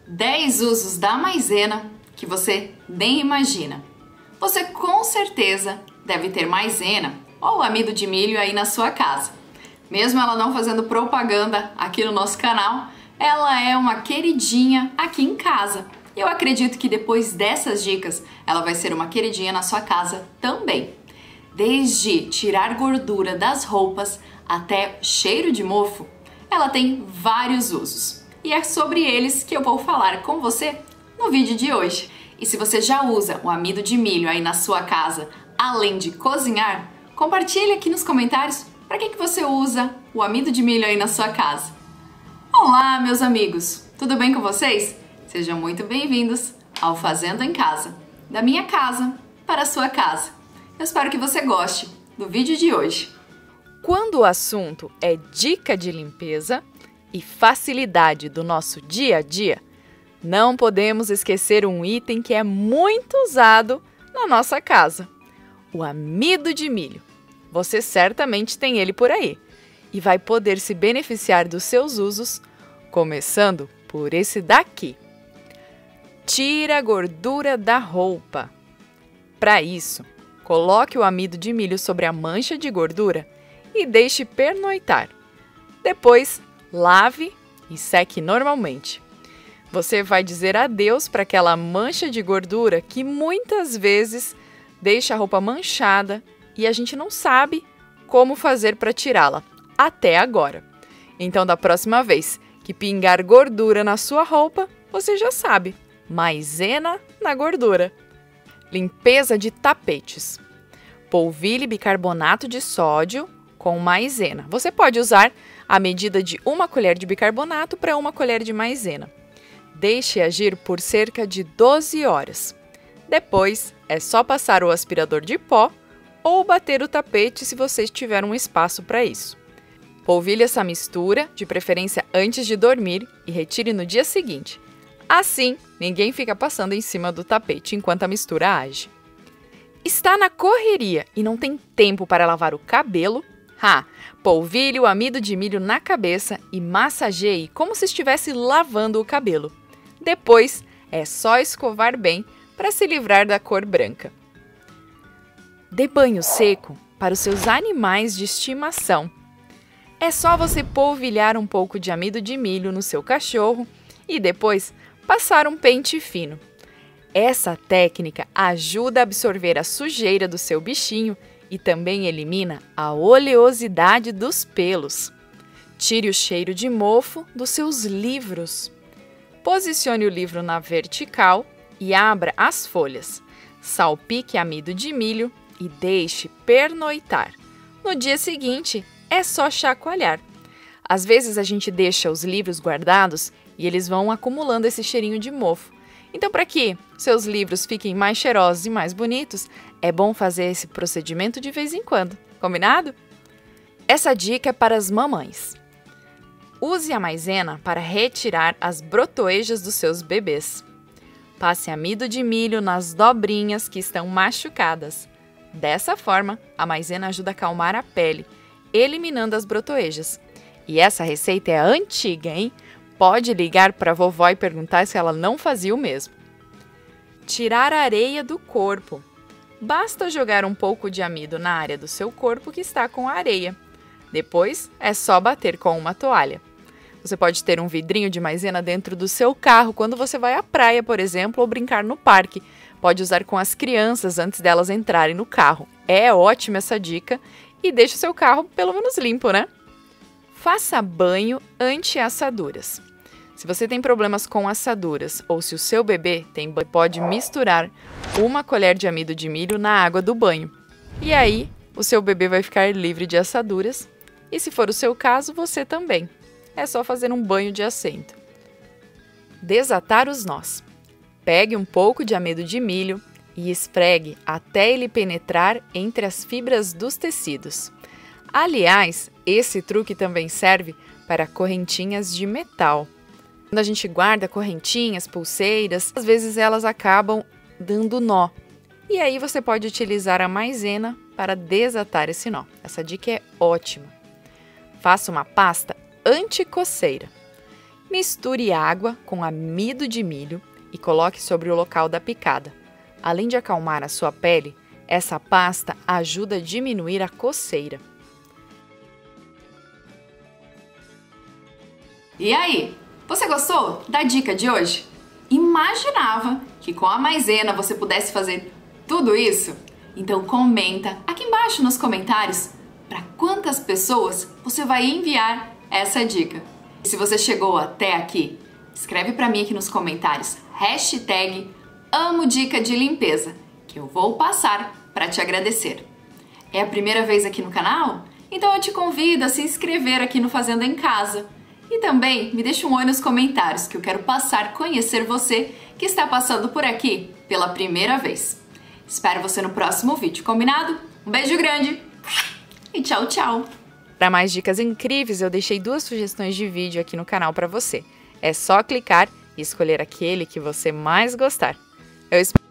10 usos da maisena que você nem imagina. Você com certeza deve ter maisena ou amido de milho aí na sua casa. Mesmo ela não fazendo propaganda aqui no nosso canal, ela é uma queridinha aqui em casa. E eu acredito que depois dessas dicas, ela vai ser uma queridinha na sua casa também. Desde tirar gordura das roupas até cheiro de mofo, ela tem vários usos. E é sobre eles que eu vou falar com você no vídeo de hoje. E se você já usa o amido de milho aí na sua casa, além de cozinhar, compartilhe aqui nos comentários para que você usa o amido de milho aí na sua casa. Olá, meus amigos! Tudo bem com vocês? Sejam muito bem-vindos ao Fazendo em Casa, da minha casa para a sua casa. Eu espero que você goste do vídeo de hoje. Quando o assunto é dica de limpeza e facilidade do nosso dia a dia, não podemos esquecer um item que é muito usado na nossa casa: o amido de milho. Você certamente tem ele por aí e vai poder se beneficiar dos seus usos, começando por esse daqui. Tira a gordura da roupa. Para isso, coloque o amido de milho sobre a mancha de gordura e deixe pernoitar. Depois, lave e seque normalmente. Você vai dizer adeus para aquela mancha de gordura que muitas vezes deixa a roupa manchada e a gente não sabe como fazer para tirá-la, até agora. Então, da próxima vez que pingar gordura na sua roupa, você já sabe: maisena na gordura. Limpeza de tapetes. Polvilhe bicarbonato de sódio com maisena. Você pode usar a medida de 1 colher de bicarbonato para 1 colher de maisena. Deixe agir por cerca de 12 horas. Depois, é só passar o aspirador de pó ou bater o tapete se você tiver um espaço para isso. Polvilhe essa mistura, de preferência antes de dormir, e retire no dia seguinte. Assim, ninguém fica passando em cima do tapete enquanto a mistura age. Está na correria e não tem tempo para lavar o cabelo? Polvilhe o amido de milho na cabeça e massageie como se estivesse lavando o cabelo. Depois, é só escovar bem para se livrar da cor branca. Dê banho seco para os seus animais de estimação. É só você polvilhar um pouco de amido de milho no seu cachorro e depois passar um pente fino. Essa técnica ajuda a absorver a sujeira do seu bichinho e também elimina a oleosidade dos pelos. Tire o cheiro de mofo dos seus livros. Posicione o livro na vertical e abra as folhas. Salpique amido de milho e deixe pernoitar. No dia seguinte, é só chacoalhar. Às vezes a gente deixa os livros guardados e eles vão acumulando esse cheirinho de mofo. Então, para que seus livros fiquem mais cheirosos e mais bonitos, é bom fazer esse procedimento de vez em quando. Combinado? Essa dica é para as mamães. Use a maisena para retirar as brotoejas dos seus bebês. Passe amido de milho nas dobrinhas que estão machucadas. Dessa forma, a maisena ajuda a acalmar a pele, eliminando as brotoejas. E essa receita é antiga, hein? Pode ligar para a vovó e perguntar se ela não fazia o mesmo. Tirar a areia do corpo. Basta jogar um pouco de amido na área do seu corpo que está com areia. Depois, é só bater com uma toalha. Você pode ter um vidrinho de maisena dentro do seu carro quando você vai à praia, por exemplo, ou brincar no parque. Pode usar com as crianças antes delas entrarem no carro. É ótima essa dica e deixa o seu carro pelo menos limpo, né? Faça banho anti-assaduras. Se você tem problemas com assaduras ou se o seu bebê tem, pode misturar 1 colher de amido de milho na água do banho. E aí, o seu bebê vai ficar livre de assaduras. E se for o seu caso, você também. É só fazer um banho de assento. Desatar os nós. Pegue um pouco de amido de milho e esfregue até ele penetrar entre as fibras dos tecidos. Aliás, esse truque também serve para correntinhas de metal. Quando a gente guarda correntinhas, pulseiras, às vezes elas acabam dando nó. E aí você pode utilizar a maisena para desatar esse nó. Essa dica é ótima. Faça uma pasta anti-coceira. Misture água com amido de milho e coloque sobre o local da picada. Além de acalmar a sua pele, essa pasta ajuda a diminuir a coceira. E aí, você gostou da dica de hoje? Imaginava que com a maisena você pudesse fazer tudo isso? Então comenta aqui embaixo nos comentários para quantas pessoas você vai enviar essa dica. E se você chegou até aqui, escreve para mim aqui nos comentários #AmoDicaDeLimpeza, que eu vou passar para te agradecer. É a primeira vez aqui no canal? Então eu te convido a se inscrever aqui no Fazenda em Casa. E também me deixa um oi nos comentários, que eu quero passar a conhecer você que está passando por aqui pela primeira vez. Espero você no próximo vídeo, combinado? Um beijo grande e tchau, tchau! Para mais dicas incríveis, eu deixei 2 sugestões de vídeo aqui no canal para você. É só clicar e escolher aquele que você mais gostar. Eu espero